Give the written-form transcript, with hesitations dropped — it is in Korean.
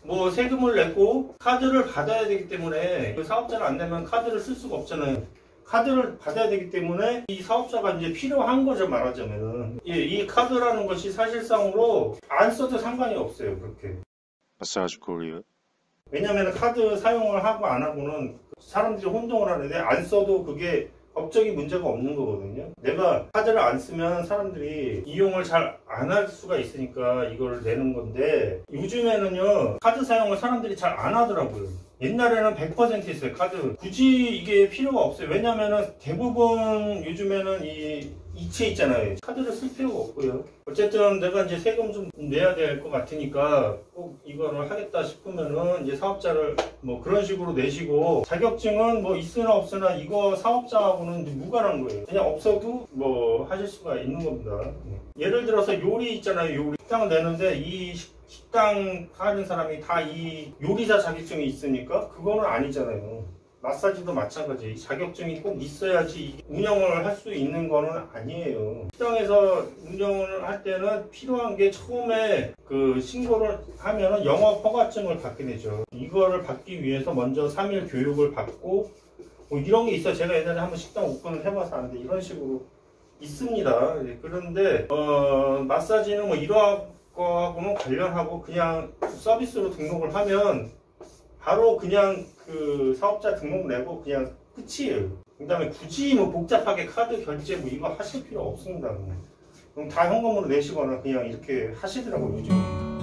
뭐 세금을 내고 카드를 받아야 되기 때문에 그 사업자를 안 내면 카드를 쓸 수가 없잖아요. 카드를 받아야 되기 때문에 이 사업자가 이제 필요한 거죠, 말하자면은. 예, 이 카드라는 것이 사실상으로 안 써도 상관이 없어요, 그렇게. Massage Korea. 왜냐면 카드 사용을 하고 안 하고는 사람들이 혼동을 하는데 안 써도 그게 법적인 문제가 없는 거거든요. 내가 카드를 안 쓰면 사람들이 이용을 잘 안 할 수가 있으니까 이걸 내는 건데 요즘에는요 카드 사용을 사람들이 잘 안 하더라고요. 옛날에는 100% 있어요, 카드. 굳이 이게 필요가 없어요. 왜냐면은 대부분 요즘에는 이 이체 있잖아요. 카드를 쓸 필요가 없고요. 어쨌든 내가 이제 세금 좀 내야 될 것 같으니까 꼭 이거를 하겠다 싶으면은 이제 사업자를 뭐 그런 식으로 내시고, 자격증은 뭐 있으나 없으나 이거 사업자하고는 이제 무관한 거예요. 그냥 없어도 뭐 하실 수가 있는 겁니다. 예를 들어서 요리 있잖아요. 요리 식당을 내는데 이 식당 하는 사람이 다 이 요리사 자격증이 있으니까 그거는 아니잖아요. 마사지도 마찬가지. 자격증이 꼭 있어야지 운영을 할 수 있는 거는 아니에요. 식당에서 운영을 할 때는 필요한 게 처음에 그 신고를 하면은 영업 허가증을 받게 되죠. 이거를 받기 위해서 먼저 3일 교육을 받고 뭐 이런 게 있어요. 제가 예전에 한번 식당 오픈을 해봐서 아는데 이런 식으로 있습니다. 그런데 마사지는 뭐 이러한 거하고는 관련하고 그냥 서비스로 등록을 하면 바로 그냥 그 사업자 등록 내고 그냥 끝이에요. 그 다음에 굳이 뭐 복잡하게 카드 결제 뭐 이거 하실 필요 없습니다. 그럼 다 현금으로 내시거나 그냥 이렇게 하시더라고요, 요즘.